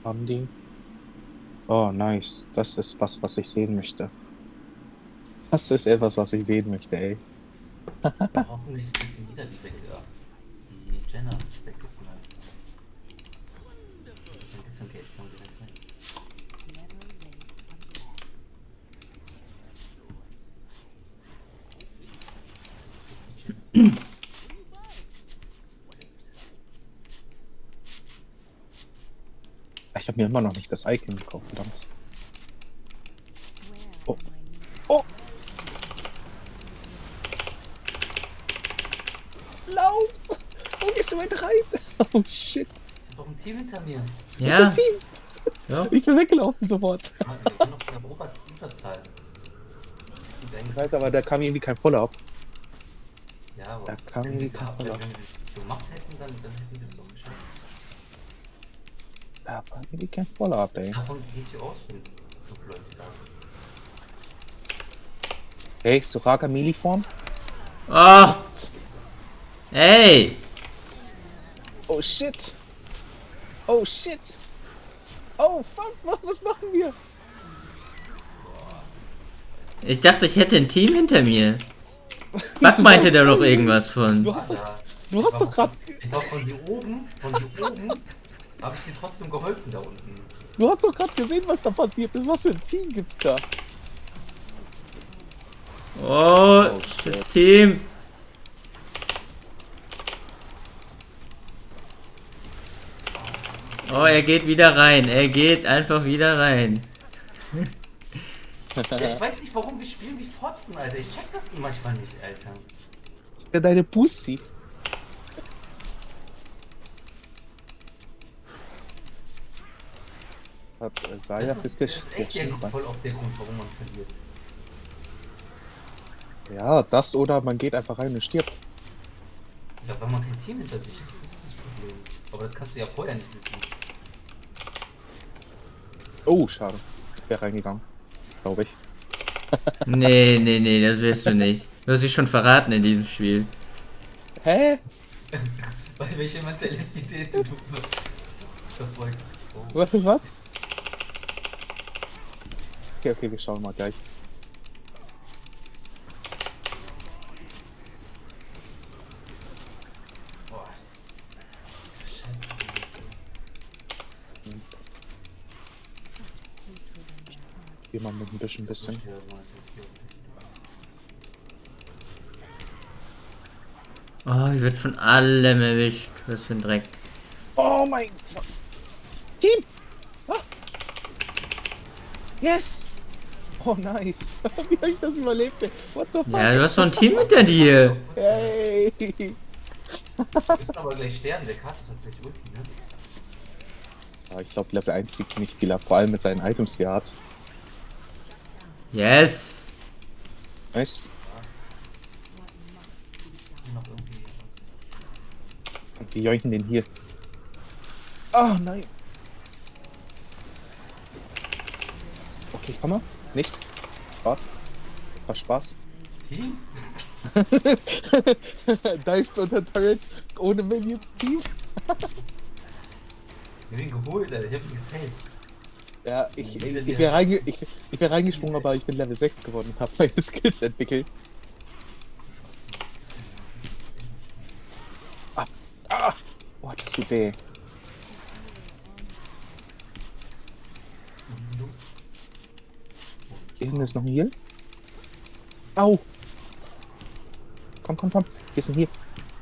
Haben die? Oh, nice. Das ist was, was ich sehen möchte. Das ist etwas, was ich sehen möchte, ey. Ja, hoffentlich kriegt die wieder die weg, ja. Die Jenna weggesniped. Ein bisschen Geld kommt direkt rein. Ich habe mir immer noch nicht das Icon gekauft, verdammt. Oh. Oh! Lauf! Wo gehst du weit rein? Oh shit. Ich hab doch ein Team hinter mir. Das ist ein Ja, Team. ja. Ich bin weggelaufen sofort. Mann, wir können doch eine Unterzahl. Ich weiß aber, da kam irgendwie kein Follow-up. Ja, aber Da kam wenn irgendwie wir, kein wenn Follow-up. wir das gemacht hätten, dann hätten wir das auch geschafft. Da war irgendwie kein Follow-up, ey. Davon geht sie aus, wenn so Leute da sind. Hey, Soraka Melee-Form? Oh, ey. Oh shit! Oh shit! Oh fuck, was machen wir? Ich dachte, ich hätte ein Team hinter mir. Bug meinte da doch irgendwas von. Du hast doch, Alter, du hast doch gerade ich war von hier oben, habe ich dir trotzdem geholfen da unten. du hast doch gerade gesehen, was da passiert ist. Was für ein Team gibt's da? Oh, shit. das Team. Oh, er geht wieder rein. Er geht einfach wieder rein. Ja, ich weiß nicht, warum wir spielen wie Fotzen, Alter. Ich check das manchmal nicht, Alter. Ja, deine Pussy. Hat Saya Das ist ist echt voll auf der Grund, warum man verliert. Ja, das oder man geht einfach rein und stirbt. Ja, weil man kein Team hinter sich hat, das ist das Problem. Aber das kannst du ja vorher nicht wissen. Oh, schade. Ich wäre reingegangen. Glaube ich. Nee, nee, nee, das wirst du nicht. Du hast dich schon verraten in diesem Spiel. Hä? Weil welche Mentalität du verfolgst. Oh. Was? Okay, okay, wir schauen mal gleich. Boah. Scheiße. Hier mal mit ein bisschen. Oh, ich wird von allem erwischt. Was für ein Dreck. Oh mein Gott. Team! Ah. Yes! Oh, nice. Wie hab ich das überlebt, ey? What the fuck? Ja, du hast doch ein Team hinter dir. Hey! Wir müssen aber gleich sterben, der Katus hat gleich Ulti, ne? Ja, ich glaube, Level 1 sieht nicht viel ab, vor allem mit seinen Items, die er hat. Yes. Nice. Noch irgendwie was. Und wir joinken den hier. Oh nein. Okay, komm mal. Nicht. Spaß. War Spaß. Team? Dived unter Turret ohne Minions Team. Ich hab ihn geholt, Alter. Ich hab ihn gesaved. Ja, ich wär reingesprungen, aber ich bin Level 6 geworden und habe meine Skills entwickelt. Ah, ah. Oh, das tut weh. Hier hinten ist noch ein Heal. Au! Komm, komm, komm. Hier ist ein Heal.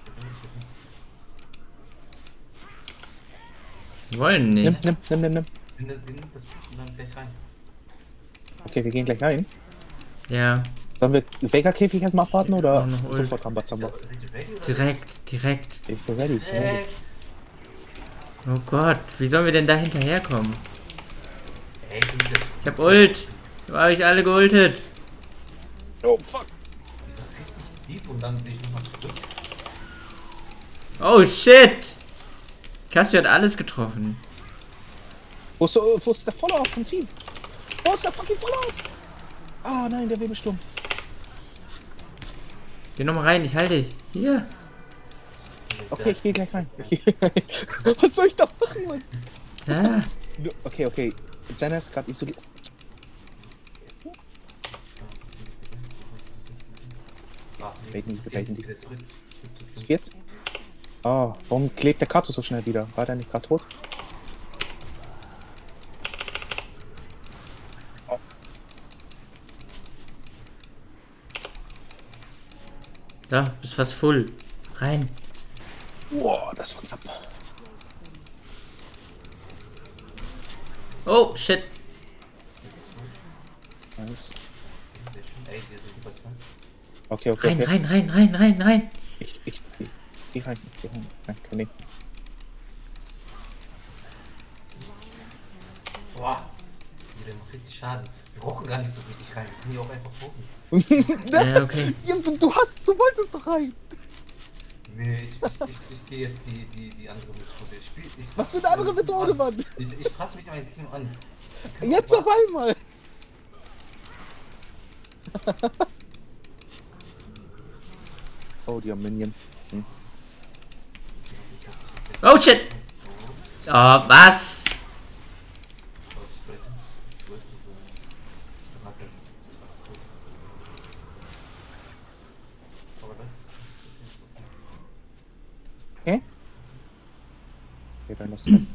Wir wollen Nimm. Wir nehmen das und dann gleich rein. Okay, wir gehen gleich rein. Ja, Sollen wir Vega-Käfig erstmal abwarten oder auch noch Ult. sofort Rambazamba? Seid ihr ready, oder? direkt. Ich bin ready. Direkt. Oh Gott, wie sollen wir denn da hinterherkommen? Ey, ich bin wieder Ich hab Ult. Du hab ich alle geultet. Oh, fuck. richtig tief und dann bin ich nochmal zurück. Oh shit. Cassio hat alles getroffen. Wo ist der Follow-up vom Team? Wo ist der fucking Follow-up? Ah, nein, der Wirbelsturm. Geh nochmal rein, ich halte dich. Hier. Okay, ich gehe gleich rein. Was soll ich da machen, Mann? Ah, Okay, okay. Jenna ist gerade isoliert. Beten die. Es wird. Oh, warum klebt der Kato so schnell wieder? War der nicht gerade tot? Da, bist fast full. Rein. Wow, das war knapp. Oh, shit. Nice. Ey, wir sind über 20. Okay, okay, Rein, okay. rein. Ich geh rein. Nein, kann nicht. Boah, der macht richtig Schaden. Wir brauchen gar nicht so richtig rein. Wir können die auch einfach poken. Ja, okay. Ja, du wolltest doch rein. Nee, ich gehe jetzt die andere Methode. Was für eine andere Methode, Mann? Ich passe mich mein Team an. Jetzt auf einmal. Oh, die haben Minion. Oh, shit. Oh, was? Okay. Okay, dann lass mal.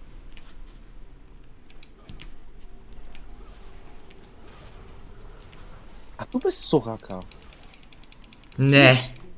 Ach, du bist Soraka. Nee.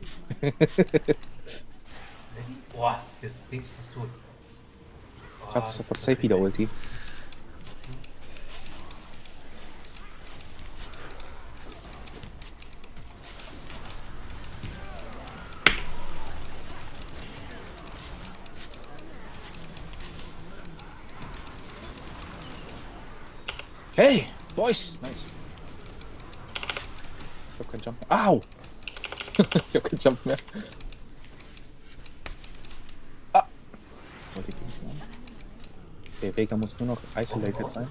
Boah, das Ding ist fast tot. Das hat doch safe wieder Ulti. Hey, Boys! Nice. Ich hab keinen Jump. Au! Ich hab keinen Jump mehr. Ah! Oh, die ging's an. Okay, Vega muss nur noch isolated sein.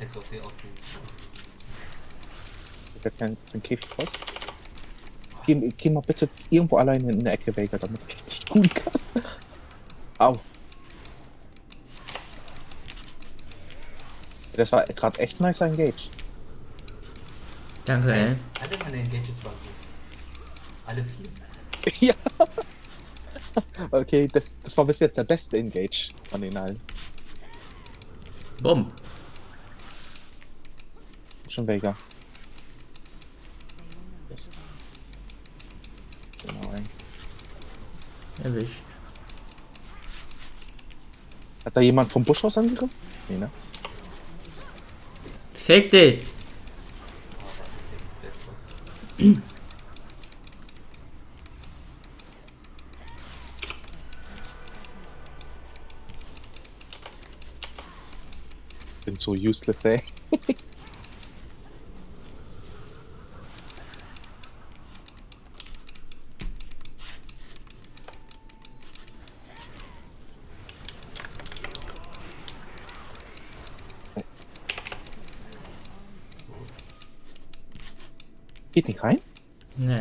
Ich werde keinen Käfig raus. Geh mal bitte irgendwo alleine in der Ecke, Vega, damit ich dich gut kann. Au! Das war gerade echt nice Engage. Danke, ey. Alle meine Engages waren gut. Alle 4. Ja. Okay, das war bis jetzt der beste Engage von den allen. Bumm. Schon Vega. Yes. Genau, ey. Erwischt. Hat da jemand vom Busch aus angegriffen? Nee, ne? Fick dich. Bin so useless, ey. Geht nicht rein? Nee.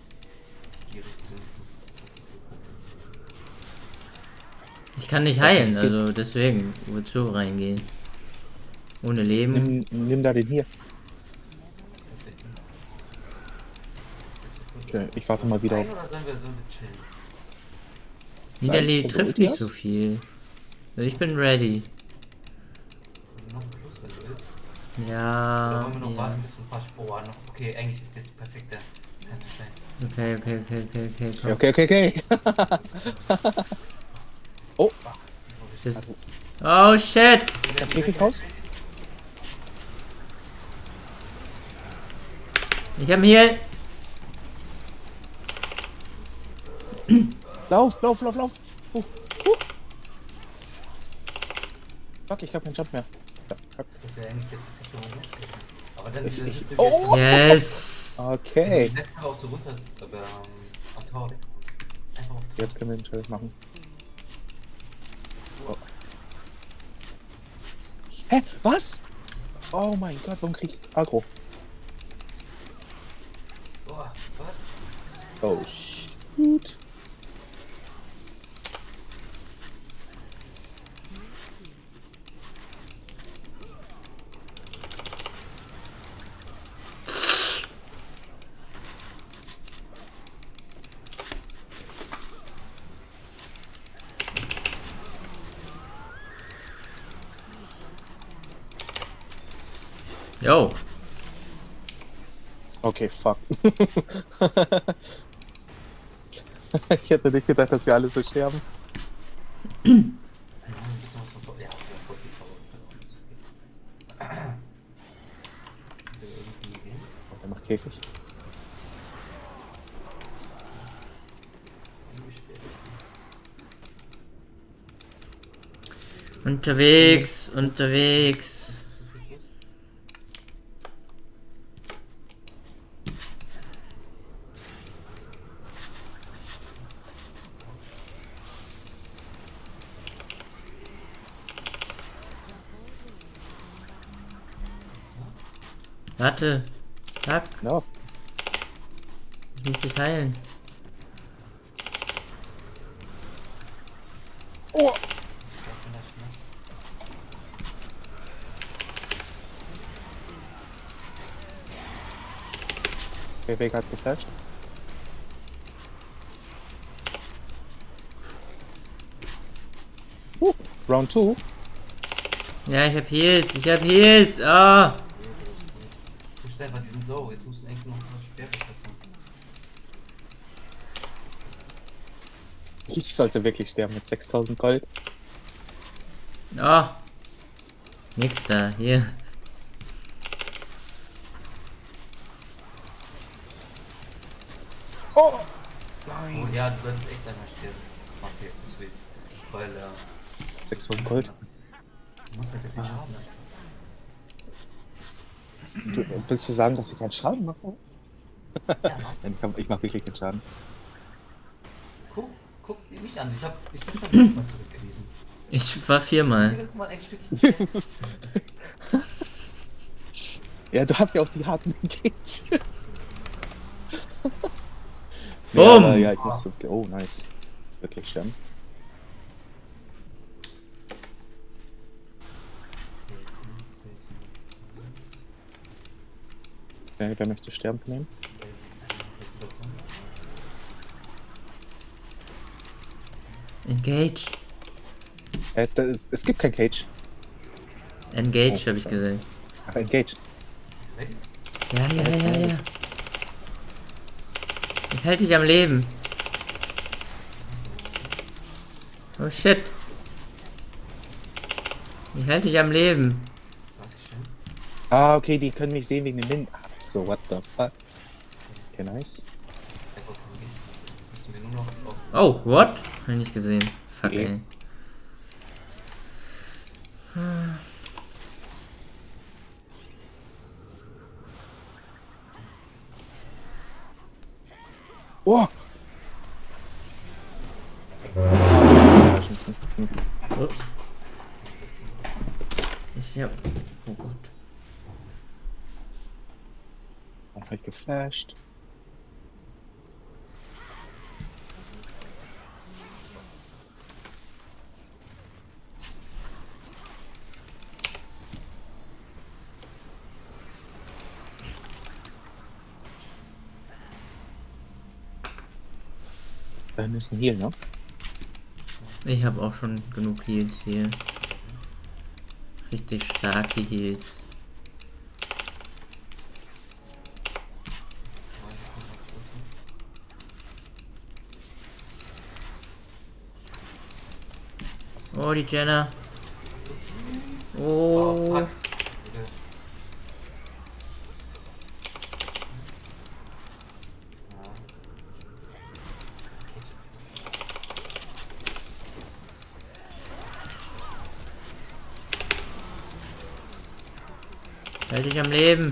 Ich kann nicht heilen, also deswegen, wozu reingehen? Ohne Leben. Nimm da den hier. Okay, ich warte mal wieder auf. Oder sollen wir chillen? Niederli Nein, trifft nicht so viel. Also ich bin ready. Noch einen Plus, wenn du willst. Ja. Oder wollen wir noch Ja. warten, bis ein paar Sporen noch. Okay, eigentlich ist jetzt perfekter Time to shine. Okay, komm. Okay. Oh, Das oh shit! ist der Käfig raus? Ich hab hier. Lauf! Fuck, ich hab keinen Jump mehr. Ja, fuck. Das wäre eigentlich der perfekte Moment gewesen. Aber dann ist es Oh! Yes! Okay. Jetzt kann er auch so runter, aber am Tower weg. Einfach auf Jetzt können wir den Trail machen. Oh. Hä? Was? Oh mein Gott, warum krieg ich Agro? Boah, was? Oh shit. Yo. Okay, fuck. Ich hätte nicht gedacht, dass wir alle so sterben. Ja, ein bisschen was von ja, voll viel Power. Irgendwie gehen. Der macht Käfig. Unterwegs, unterwegs. Warte. Fuck, Ja. ich muss dich heilen. Oh! Der Weg hat geflasht. Round 2. Ja, ich hab Heals, Ah! Du stellst einfach diesen Low, jetzt musst du eigentlich noch was Schweres treffen. Ich sollte wirklich sterben mit 6000 Gold. Ah! Nix da, hier. Oh! Oh ja, du solltest echt einmal sterben. Okay, sweet. Weil, 600 Gold. du musst halt ja viel Schaden. Willst du sagen, dass ich keinen Schaden mache? Ja, Nein, ich mach wirklich keinen Schaden. guck mich an, ich bin schon jedes Mal zurückgewiesen. Ich war 4-mal. Jedes Mal ein Stückchen. Ja, du hast ja auch die harten Engage. Boom! Ja, ja, ich muss. Oh, nice. Wirklich sterben. Wer möchte sterben von ihm? Engage. Es gibt kein Cage. Engage, Oh, habe ich gesagt. Aber Engage. Ja. Ich halte dich am Leben. Oh shit. Ich halte dich am Leben. Dankeschön. Ah, okay, die können mich sehen wegen dem Wind. Ach so, what the fuck? Okay, nice. Müssen wir nur noch auf. Oh, what? Hab ich nicht gesehen. Fuck, Okay. ey. Oh! Ups. Ist ja. Oh Gott. Hab ich geflasht. Dann ist ein Heal, ne? Ich habe auch schon genug Heals hier. Richtig starke Heals. Oh, die Jenna. Oh, Oh. fuck. Halt dich am Leben.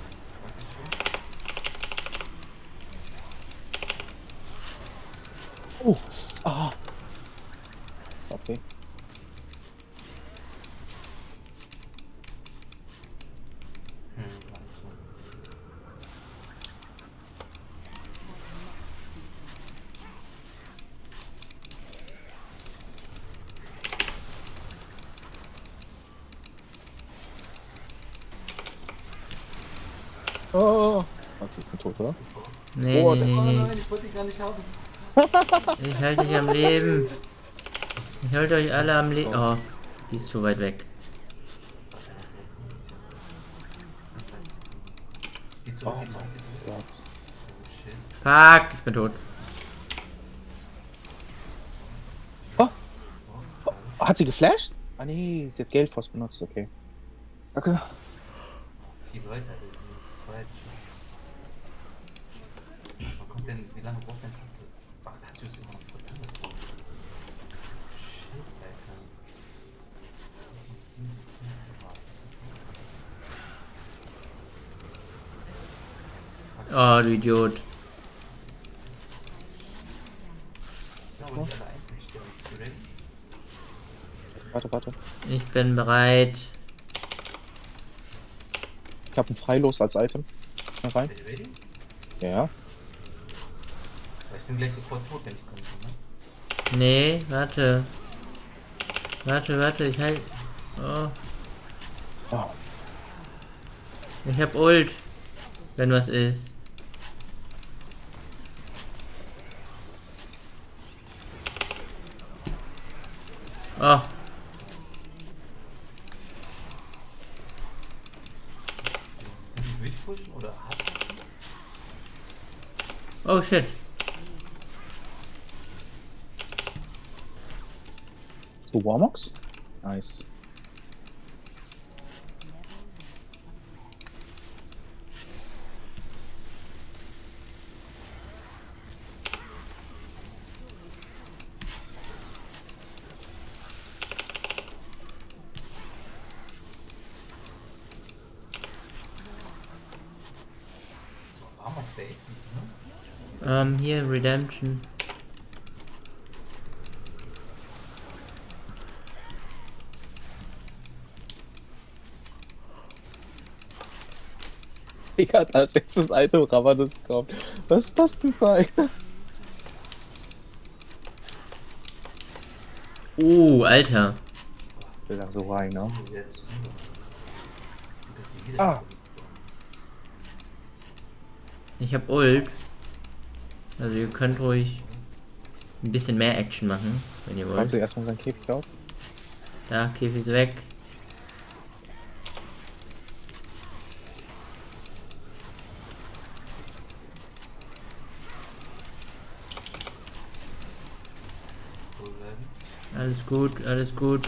Oh! Ah! Ist okay. Oh! Okay, ich bin tot, oder? Nee, Oh, nee, das- nee, Oh nee. nein, ich wollte dich gar nicht haben. Ich halte dich am Leben. Ich halte euch alle am Leben. Oh, die ist zu weit weg. zurück, Oh geh zurück, mein geh zurück. Gott. Oh shit. Fuck, ich bin tot. Oh, Oh, hat sie geflasht? Ah nee, sie hat Gale Force benutzt, okay. Danke. 4 Leute, also die sind zu zweit. Wann kommt denn, wie lange braucht denn Cassio? Ach, Cassio ist immer noch voll lange drauf. Shit, Alter. Ich muss 7 Sekunden warten. Oh, du Idiot. Ja, aber nicht alle einzeln sterben. Bist du ready? Warte. Ich bin bereit. Ich habe ein Freilos als Item. Mal rein. Seid ihr ready? Ja. Weil ich bin gleich sofort tot, wenn ich dran bin, ne? Nee, warte. Warte, ich halt. Oh, Oh. ich hab Ult. Wenn was ist. Oh, Kann ich durchpushen oder abpassen? oh shit. So Warmox? Nice. Armor ist der echt gut, ne? Hier, Redemption. Ich hatte als erstes Item Ravanas gekauft. Was ist das denn für ein? Alter. Ich will da so rein, ne? Oh, jetzt ist rüber. Du bist nie wieder. Ah. Ich hab Ult. Also ihr könnt ruhig ein bisschen mehr Action machen, wenn ihr Räumt wollt. sie erstmal seinen Käfig auf. Da, Käfig ist weg. Cool bleiben. Alles gut, alles gut.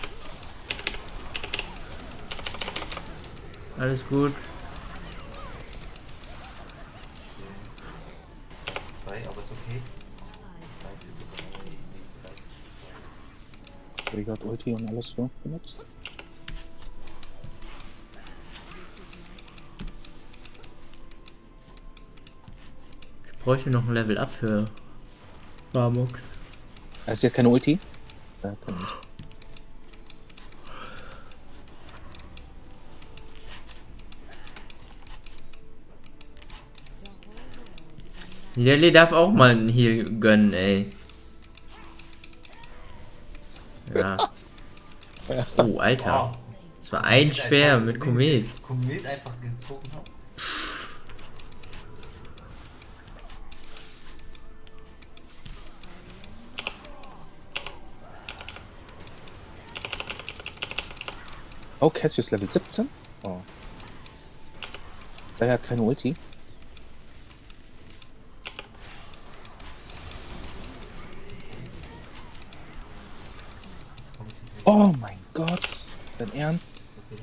Alles gut. Okay. 2, aber ist okay. 3, 4, 3, 2. Trigger, Ulti und alles so benutzt. Ich bräuchte noch ein Level Up für Warmox. Sie hat keine Ulti? Ja, kann nicht. Lily darf auch mal einen Heal gönnen, ey. Ja. Oh, Alter. Wow. Das war ein Speer mit Komet. Komet einfach gezogen hat. Oh, Cassius Level 17? Oh. Sei hat keine Ulti. Oh mein Gott. Ist dein Ernst?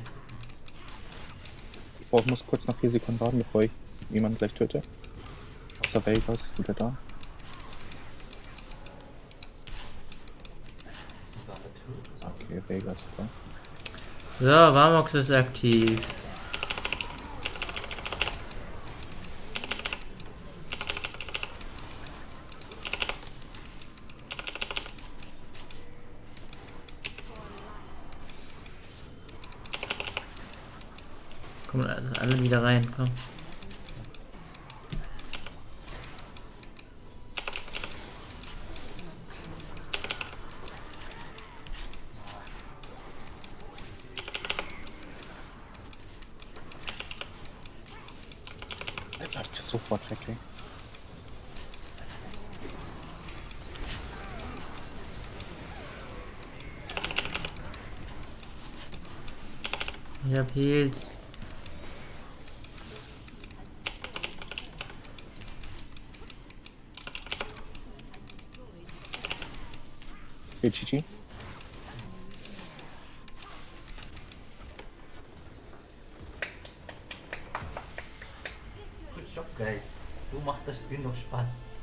Ich muss kurz noch 4 Sekunden warten, bevor ich jemanden gleich töte. Außer Vegas, wieder da. Okay, Vegas da. So, Warmox ist aktiv. Kommen alle wieder rein, komm. Jetzt läuft ja sofort weg, ey. Ich hab Heals. Okay, GG. Good job, guys. So macht das Spiel noch Spaß.